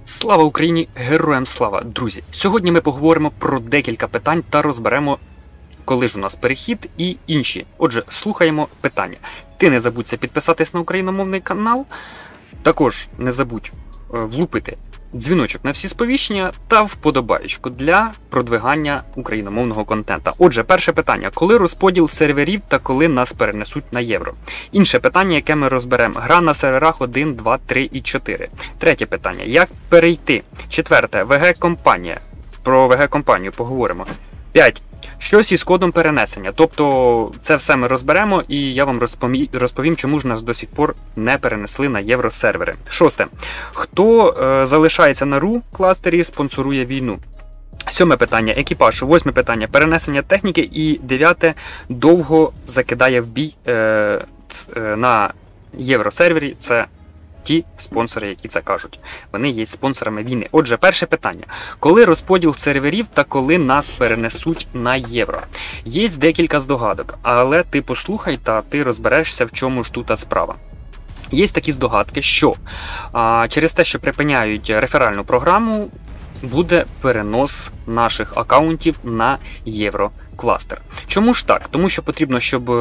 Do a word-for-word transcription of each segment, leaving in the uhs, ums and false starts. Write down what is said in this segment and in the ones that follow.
Слава Україні! Героям слава! Друзі! Сьогодні ми поговоримо про декілька питань та розберемо, коли ж у нас перехід і інші. Отже, слухаємо питання. Ти не забудься підписатись на україномовний канал. Також не забудь влупити дзвіночок на всі сповіщення та вподобаєчку для продвигання україномовного контента. Отже, перше питання. Коли розподіл серверів та коли нас перенесуть на євро? Інше питання, яке ми розберемо. Гра на серверах один, два, три і чотири. Третє питання. Як перейти? Четверте. ве ге-компанія. Про ве ге-компанію поговоримо. П'ять. Щось із кодом перенесення. Тобто це все ми розберемо і я вам розповім, розповім чому ж нас до сих пор не перенесли на євросервери. Шосте. Хто е, залишається на ру кластері, спонсорує війну? Сьоме питання. Екіпаж. Восьме питання. Перенесення техніки. І дев'яте. Довго закидає в бій е, е, на євросервері. Це ті спонсори, які це кажуть. Вони є спонсорами війни. Отже, перше питання. Коли розподіл серверів та коли нас перенесуть на євро? Є декілька здогадок, але ти послухай та ти розберешся, в чому ж тут справа. Є такі здогадки, що а, через те, що припиняють реферальну програму, буде перенос наших акаунтів на єврокластер. Чому ж так? Тому що потрібно, щоб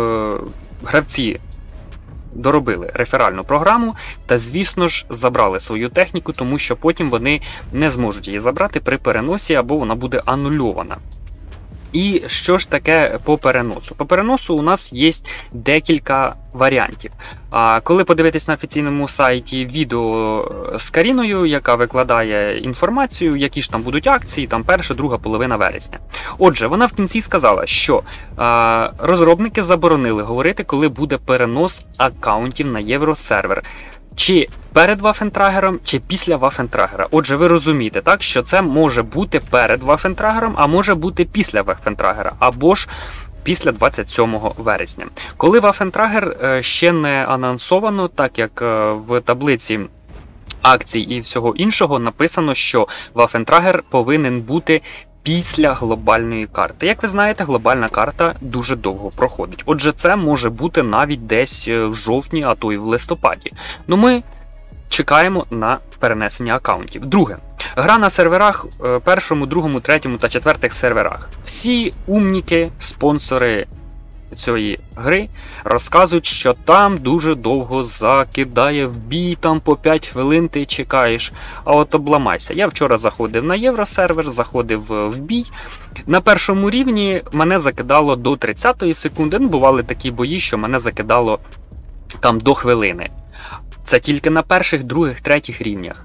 гравці доробили реферальну програму та, звісно ж, забрали свою техніку, тому що потім вони не зможуть її забрати при переносі або вона буде анульована. І що ж таке по переносу? По переносу у нас є декілька варіантів. А коли подивитись на офіційному сайті відео з Каріною, яка викладає інформацію, які ж там будуть акції, там перша, друга половина вересня. Отже, вона в кінці сказала, що а, розробники заборонили говорити, коли буде перенос аккаунтів на євросервер. Чи перед Вафентрагером, чи після Вафентрагера. Отже, ви розумієте, так, що це може бути перед Вафентрагером, а може бути після Вафентрагера, або ж після двадцять сьомого вересня. Коли Вафентрагер ще не анонсовано, так як в таблиці акцій і всього іншого написано, що Вафентрагер повинен бути після глобальної карти. Як ви знаєте, глобальна карта дуже довго проходить. Отже, це може бути навіть десь в жовтні, а то й в листопаді. Ну ми чекаємо на перенесення аккаунтів. Друге. Гра на серверах першому, другому, третьому та четвертих серверах. Всі умніки, спонсори цієї гри розказують, що там дуже довго закидає в бій, там по п'ять хвилин ти чекаєш, а от обламайся. Я вчора заходив на євросервер, заходив в бій. На першому рівні мене закидало до тридцятої секунди, ну, бували такі бої, що мене закидало там до хвилини. Це тільки на перших, других, третіх рівнях.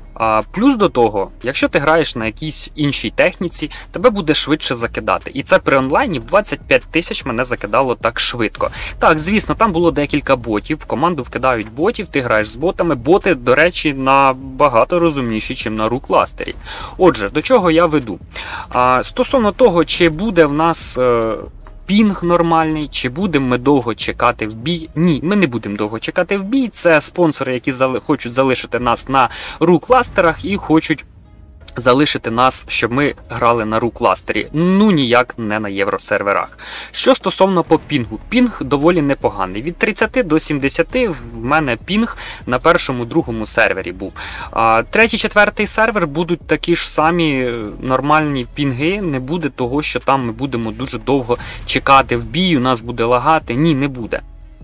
А плюс до того, якщо ти граєш на якійсь іншій техніці, тебе буде швидше закидати. І це при онлайні в двадцять п'ять тисяч мене закидало так швидко. Так, звісно, там було декілька ботів, в команду вкидають ботів, ти граєш з ботами. Боти, до речі, набагато розумніші, ніж на ру-кластері. Отже, до чого я веду? А, стосовно того, чи буде в нас Е пінг нормальний, чи будемо ми довго чекати в бій? Ні, ми не будемо довго чекати в бій. Це спонсори, які зали... хочуть залишити нас на ру-кластерах і хочуть залишити нас, щоб ми грали на ру-кластері. Ну, ніяк не на євросерверах. Що стосовно по пінгу. Пінг доволі непоганий. Від тридцяти до сімдесяти в мене пінг на першому, другому сервері був. А третій, четвертий сервер будуть такі ж самі нормальні пінги. Не буде того, що там ми будемо дуже довго чекати в бій, у нас буде лагати. Ні, не буде.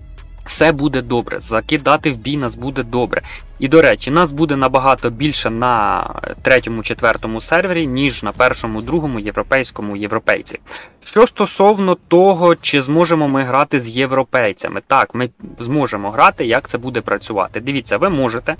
Все буде добре, закидати в бій нас буде добре. І, до речі, нас буде набагато більше на третьому, четвертому сервері, ніж на першому, другому, європейському, європейці. Що стосовно того, чи зможемо ми грати з європейцями. Так, ми зможемо грати, як це буде працювати. Дивіться, ви можете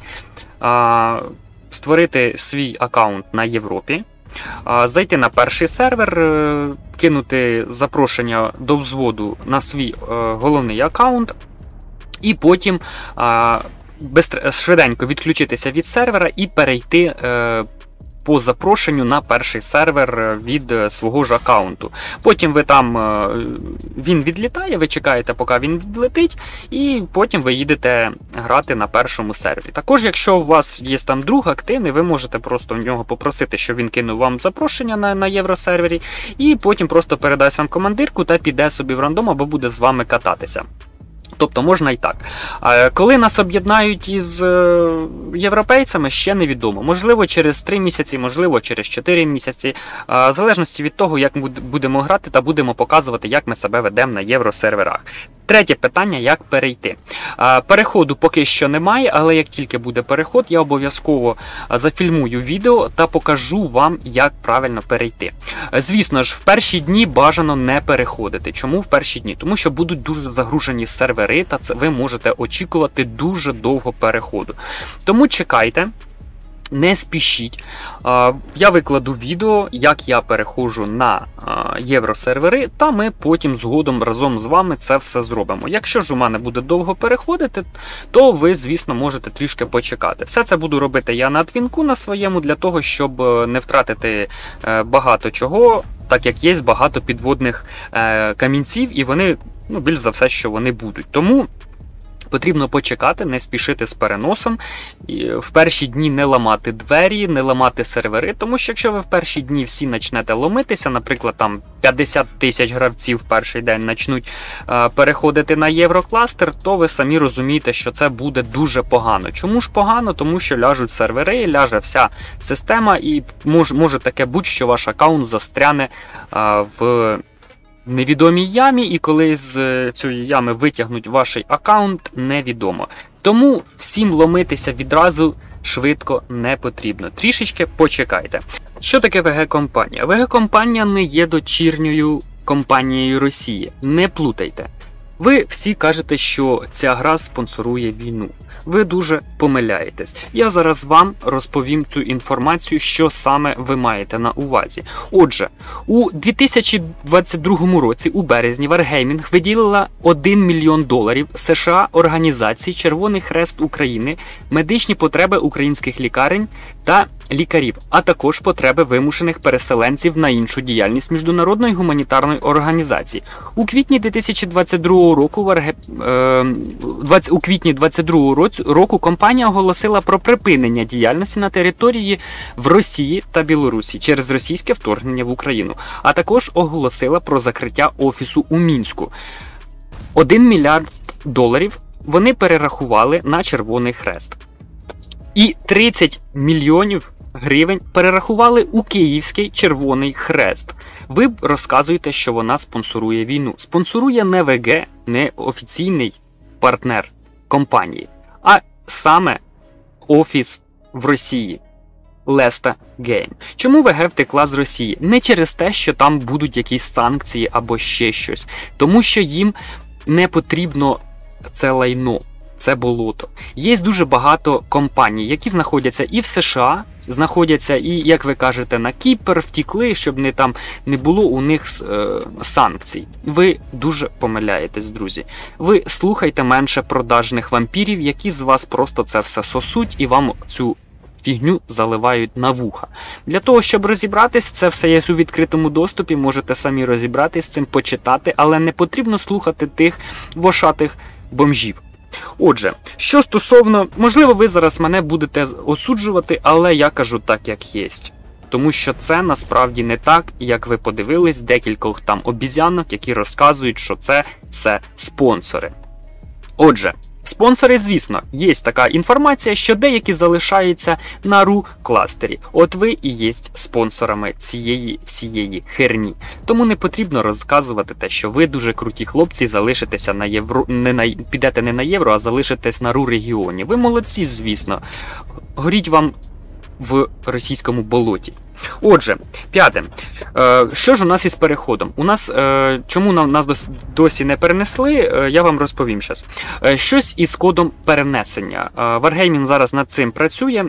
а, створити свій аккаунт на Європі, а, зайти на перший сервер, кинути запрошення до взводу на свій а, головний аккаунт, і потім а, без, швиденько відключитися від сервера і перейти е, по запрошенню на перший сервер від свого ж аккаунту. Потім ви там, е, він відлітає, ви чекаєте, поки він відлетить, і потім ви їдете грати на першому сервері. Також, якщо у вас є там друг активний, ви можете просто в нього попросити, щоб він кинув вам запрошення на, на євросервері, і потім просто передасть вам командирку та піде собі в рандом або буде з вами кататися. Тобто можна і так. Коли нас об'єднають із європейцями, ще невідомо. Можливо, через три місяці, можливо, через чотири місяці. В залежності від того, як ми будемо грати та будемо показувати, як ми себе ведемо на євросерверах. Третє питання, як перейти. Переходу поки що немає, але як тільки буде переход, я обов'язково зафільмую відео та покажу вам, як правильно перейти. Звісно ж, в перші дні бажано не переходити. Чому в перші дні? Тому що будуть дуже загружені сервери, та це ви можете очікувати дуже довго переходу. Тому чекайте. Не спішіть. Я викладу відео, як я переходжу на євросервери, та ми потім згодом разом з вами це все зробимо. Якщо ж у мене буде довго переходити, то ви, звісно, можете трішки почекати. Все це буду робити я на твінку на своєму, для того, щоб не втратити багато чого, так як є багато підводних камінців, і вони, ну, більш за все, що вони будуть. Тому потрібно почекати, не спішити з переносом, і в перші дні не ламати двері, не ламати сервери, тому що якщо ви в перші дні всі почнете ломитися, наприклад, там п'ятдесят тисяч гравців в перший день почнуть е, переходити на єврокластер, то ви самі розумієте, що це буде дуже погано. Чому ж погано? Тому що ляжуть сервери, ляже вся система, і мож, може таке бути, що ваш аккаунт застряне е, в невідомій ямі, і коли з цієї ями витягнуть ваш аккаунт, невідомо. Тому всім ломитися відразу швидко не потрібно. Трішечки почекайте. Що таке ве ге-компанія? ве ге-компанія не є дочірньою компанією Росії. Не плутайте. Ви всі кажете, що ця гра спонсорує війну. Ви дуже помиляєтесь. Я зараз вам розповім цю інформацію, що саме ви маєте на увазі. Отже, у дві тисячі двадцять другому році у березні Wargaming виділила один мільйон доларів США організації Червоний Хрест України, медичні потреби українських лікарень та лікарів, а також потреби вимушених переселенців на іншу діяльність міжнародної гуманітарної організації. У квітні дві тисячі двадцять другого року Варге... е... у квітні двадцять другого року компанія оголосила про припинення діяльності на території в Росії та Білорусі через російське вторгнення в Україну, а також оголосила про закриття офісу у Мінську. Один мільярд доларів вони перерахували на Червоний Хрест. І тридцять мільйонів гривень перерахували у Київський Червоний Хрест. Ви розказуєте, що вона спонсорує війну. Спонсорує не ве ге, не офіційний партнер компанії, а саме офіс в Росії. Леста Гейм. Чому ве ге втекла з Росії? Не через те, що там будуть якісь санкції або ще щось. Тому що їм не потрібно це лайно. Це болото. Є дуже багато компаній, які знаходяться і в США, знаходяться і, як ви кажете, на Кіпр, втікли, щоб не там не було у них е, санкцій. Ви дуже помиляєтесь, друзі. Ви слухайте менше продажних вампірів, які з вас просто це все сосуть і вам цю фігню заливають на вуха. Для того, щоб розібратись, це все є у відкритому доступі, можете самі розібратись з цим, почитати, але не потрібно слухати тих вошатих бомжів. Отже, що стосовно, можливо, ви зараз мене будете осуджувати, але я кажу так, як є. Тому що це насправді не так, як ви подивились декількох там обізянок, які розказують, що це все спонсори. Отже, спонсори, звісно, є така інформація, що деякі залишаються на ру-кластері. От ви і є спонсорами цієї всієї херні. Тому не потрібно розказувати те, що ви дуже круті хлопці, залишитеся на євро, не на, підете не на євро, а залишитесь на ру-регіоні. Ви молодці, звісно. Горіть вам в російському болоті. Отже, п'яте. Е, що ж у нас із переходом? У нас, е, чому нам, нас досі не перенесли, е, я вам розповім зараз. Е, щось із кодом перенесення. Е, Wargaming зараз над цим працює.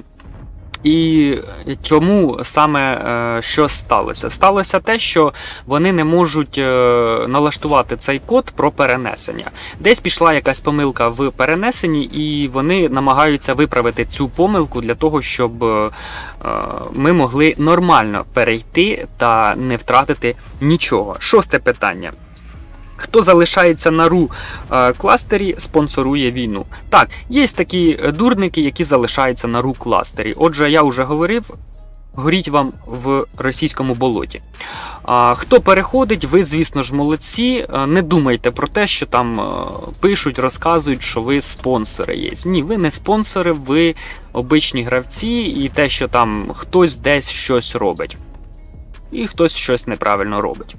І чому саме е, що сталося? Сталося те, що вони не можуть е, налаштувати цей код про перенесення. Десь пішла якась помилка в перенесенні, і вони намагаються виправити цю помилку для того, щоб е, ми могли нормально перейти та не втратити нічого. Шосте питання. Хто залишається на ру-кластері, спонсорує війну. Так, є такі дурники, які залишаються на ру-кластері. Отже, я вже говорив, горіть вам в російському болоті. А, хто переходить, ви, звісно ж, молодці. Не думайте про те, що там пишуть, розказують, що ви спонсори є. Ні, ви не спонсори, ви обичні гравці, і те, що там хтось десь щось робить. І хтось щось неправильно робить.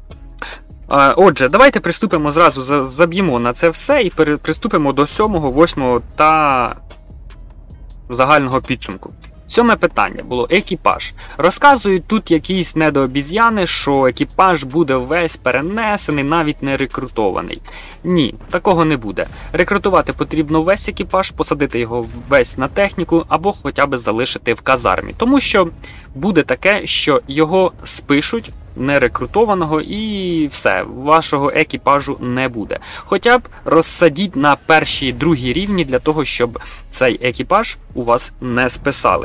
Отже, давайте приступимо зразу, заб'ємо на це все і приступимо до сьомого, восьмого та загального підсумку. Сьоме питання було екіпаж. Розказують тут якісь недообіз'яни, що екіпаж буде весь перенесений, навіть не рекрутований. Ні, такого не буде. Рекрутувати потрібно весь екіпаж, посадити його весь на техніку або хоча б залишити в казармі. Тому що буде таке, що його спишуть, нерекрутованого, і все, вашого екіпажу не буде. Хоча б розсадіть на перші, другі рівні для того, щоб цей екіпаж у вас не списали.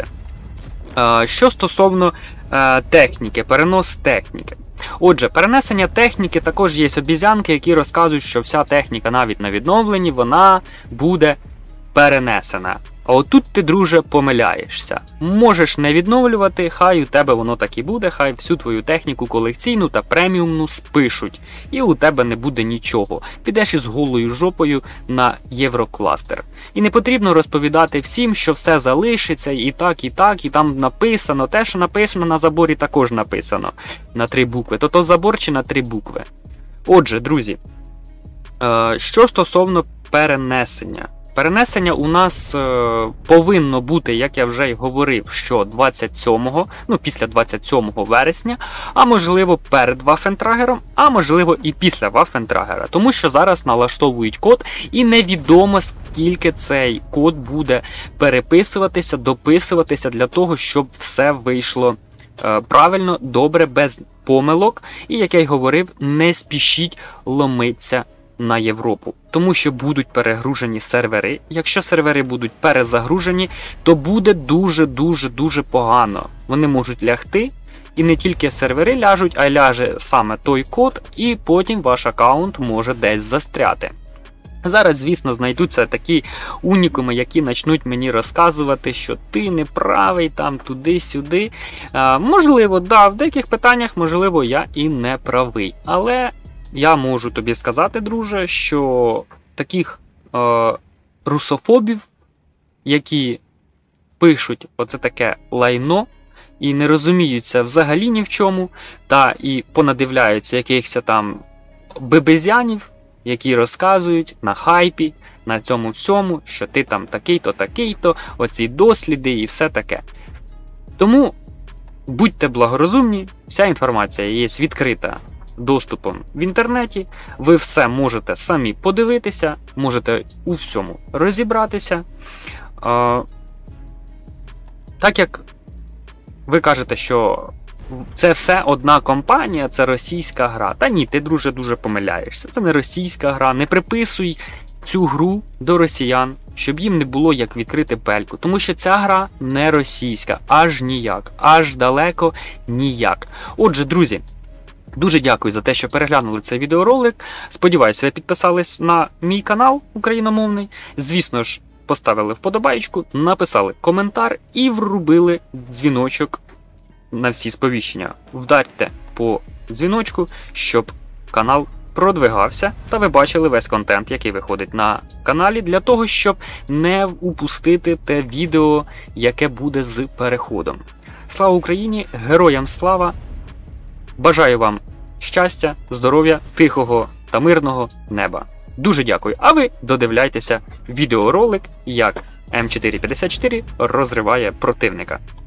Що стосовно техніки, перенос техніки. Отже, перенесення техніки, також є обіцянки, які розказують, що вся техніка навіть на відновленні, вона буде перенесена. А отут ти, друже, помиляєшся. Можеш не відновлювати, хай у тебе воно так і буде, хай всю твою техніку колекційну та преміумну спишуть. І у тебе не буде нічого. Підеш із голою жопою на Єврокластер. І не потрібно розповідати всім, що все залишиться, і так, і так, і там написано. Те, що написано на заборі, також написано на три букви. То то забор чи на три букви. Отже, друзі, що стосовно перенесення. Перенесення у нас е, повинно бути, як я вже й говорив, що двадцять сьомого, ну після двадцять сьомого вересня, а можливо перед Ваффентрагером, а можливо і після Ваффентрагера. Тому що зараз налаштовують код і невідомо скільки цей код буде переписуватися, дописуватися для того, щоб все вийшло е, правильно, добре, без помилок. І, як я й говорив, не спішіть ломитися на Європу, тому що будуть перегружені сервери. Якщо сервери будуть перезагружені, то буде дуже-дуже-дуже погано. Вони можуть лягти, і не тільки сервери ляжуть, а й ляже саме той код, і потім ваш аккаунт може десь застряти. Зараз, звісно, знайдуться такі унікуми, які почнуть мені розказувати, що ти не правий, там туди-сюди. А, можливо, да, в деяких питаннях, можливо, я і не правий, але я можу тобі сказати, друже, що таких е, русофобів, які пишуть оце таке лайно і не розуміються взагалі ні в чому, та і понадивляються якихось там бебезянів, які розказують на хайпі, на цьому всьому, що ти там такий-то, такий-то, оці досліди і все таке. Тому будьте благорозумні, вся інформація є відкрита доступом в інтернеті, ви все можете самі подивитися, можете у всьому розібратися. Так як ви кажете, що це все одна компанія, це російська гра. Та ні, ти, друже, дуже помиляєшся. Це не російська гра, не приписуй цю гру до росіян, щоб їм не було як відкрити пельку. Тому що ця гра не російська, аж ніяк, аж далеко ніяк. Отже, друзі, дуже дякую за те, що переглянули цей відеоролик. Сподіваюся, ви підписались на мій канал україномовний. Звісно ж, поставили вподобайку, написали коментар і врубили дзвіночок на всі сповіщення. Вдарте по дзвіночку, щоб канал продвигався та ви бачили весь контент, який виходить на каналі, для того, щоб не упустити те відео, яке буде з переходом. Слава Україні! Героям слава! Бажаю вам щастя, здоров'я, тихого та мирного неба. Дуже дякую. А ви додивляйтеся відеоролик, як М чотири п'ятдесят чотири розриває противника.